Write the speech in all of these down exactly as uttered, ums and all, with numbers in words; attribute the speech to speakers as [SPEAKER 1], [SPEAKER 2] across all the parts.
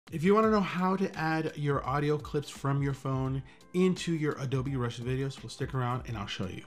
[SPEAKER 1] If you want to know how to add your audio clips from your phone into your Adobe Rush videos, well, stick around and I'll show you.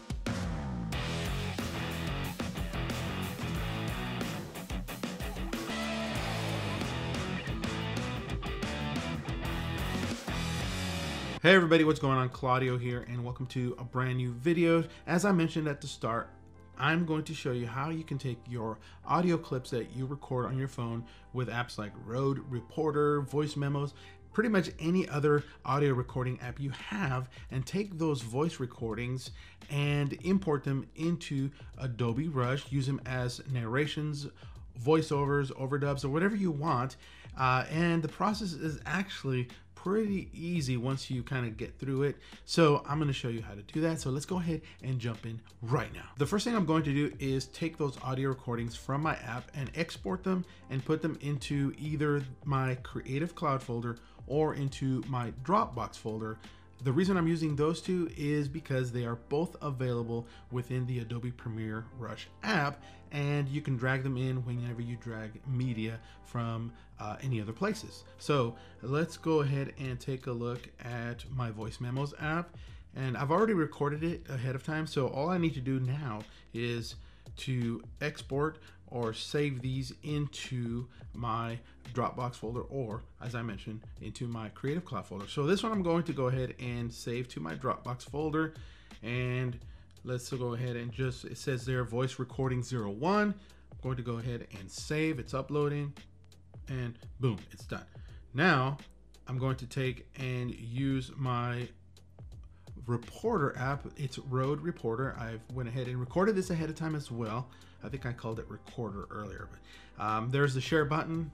[SPEAKER 1] Hey everybody, what's going on? Claudio here, and welcome to a brand new video. As I mentioned at the start, I'm going to show you how you can take your audio clips that you record on your phone with apps like Rode Reporter, Voice Memos, pretty much any other audio recording app you have, and take those voice recordings and import them into Adobe Rush, use them as narrations, voiceovers, overdubs, or whatever you want. Uh, and the process is actually pretty easy once you kind of get through it. So I'm going to show you how to do that. So let's go ahead and jump in right now. The first thing I'm going to do is take those audio recordings from my app and export them and put them into either my Creative Cloud folder or into my Dropbox folder. The reason I'm using those two is because they are both available within the Adobe Premiere Rush app, and you can drag them in whenever you drag media from uh, any other places. So let's go ahead and take a look at my Voice Memos app, and I've already recorded it ahead of time. So all I need to do now is to export or save these into my Dropbox folder, or as I mentioned, into my Creative Cloud folder. So this one I'm going to go ahead and save to my Dropbox folder, and let's go ahead and just, it says there voice recording zero one. I'm going to go ahead and save. It's uploading, and boom, it's done. Now I'm going to take and use my Reporter app. It's Rode Reporter. I've went ahead and recorded this ahead of time as well. I think I called it Recorder earlier, but um, there's the share button,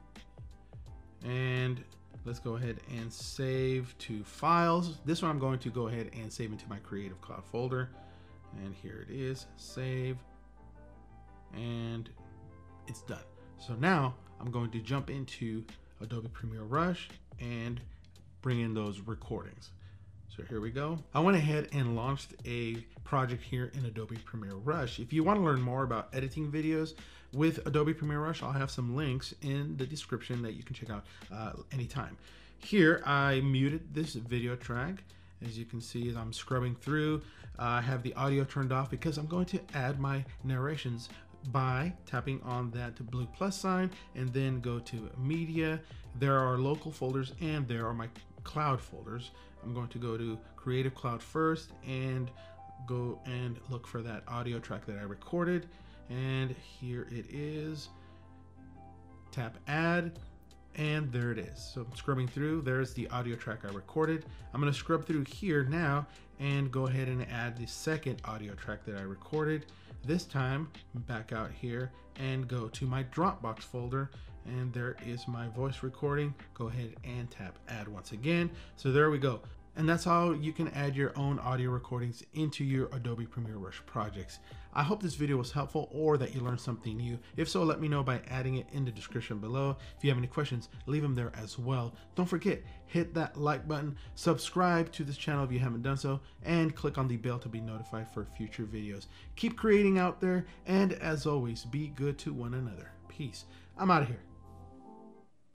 [SPEAKER 1] and let's go ahead and save to files. This one I'm going to go ahead and save into my Creative Cloud folder, and here it is, save, and it's done. So now I'm going to jump into Adobe Premiere Rush and bring in those recordings. So here we go. I went ahead and launched a project here in Adobe Premiere Rush. If you want to learn more about editing videos with Adobe Premiere Rush, I'll have some links in the description that you can check out uh, anytime. Here, I muted this video track. As you can see, as I'm scrubbing through, uh, I have the audio turned off because I'm going to add my narrations by tapping on that blue plus sign and then go to media. There are local folders and there are my cloud folders. I'm going to go to Creative Cloud first and go and look for that audio track that I recorded, and here it is. Tap add, and there it is. So I'm scrubbing through, there's the audio track I recorded. I'm going to scrub through here now and go ahead and add the second audio track that I recorded. This time back out here and go to my Dropbox folder, and there is my voice recording. Go ahead and tap add once again. So there we go. And that's how you can add your own audio recordings into your Adobe Premiere Rush projects. I hope this video was helpful or that you learned something new. If so, let me know by adding it in the description below. If you have any questions, leave them there as well. Don't forget, hit that like button, subscribe to this channel if you haven't done so, and click on the bell to be notified for future videos. Keep creating out there, and as always, be good to one another. Peace. I'm out of here.